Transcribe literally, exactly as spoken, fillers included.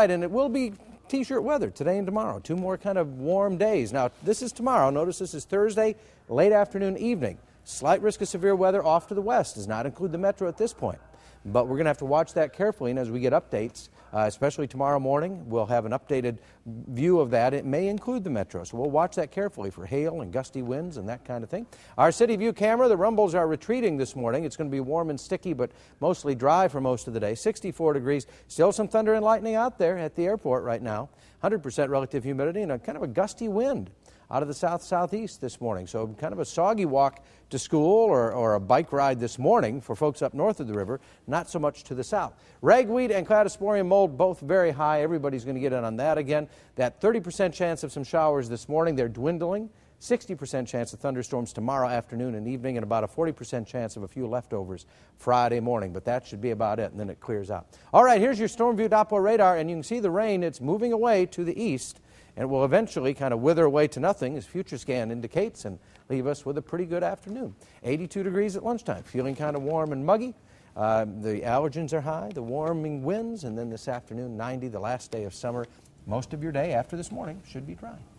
right, and it will be T-shirt weather today and tomorrow. Two more kind of warm days. Now, this is tomorrow. Notice this is Thursday, late afternoon, evening. Slight risk of severe weather off to the west. Does not include the metro at this point. But we're going to have to watch that carefully, and as we get updates, uh, especially tomorrow morning, we'll have an updated view of that. It may include the metro, so we'll watch that carefully for hail and gusty winds and that kind of thing. Our City View camera, the rumbles are retreating this morning. It's going to be warm and sticky, but mostly dry for most of the day. sixty-four degrees. Still some thunder and lightning out there at the airport right now. one hundred percent relative humidity and a kind of a gusty wind out of the south-southeast this morning. So kind of a soggy walk to school or, or a bike ride this morning for folks up north of the river, not so much to the south. Ragweed and cladosporium mold both very high. Everybody's going to get in on that again. That thirty percent chance of some showers this morning, they're dwindling. sixty percent chance of thunderstorms tomorrow afternoon and evening, and about a forty percent chance of a few leftovers Friday morning. But that should be about it, and then it clears out. All right, here's your storm view Doppler radar, and you can see the rain. It's moving away to the east, and it will eventually kind of wither away to nothing, as Future Scan indicates, and leave us with a pretty good afternoon. eighty-two degrees at lunchtime, feeling kind of warm and muggy. Uh, the allergens are high, the warming winds, and then this afternoon, ninety, the last day of summer. Most of your day after this morning should be dry.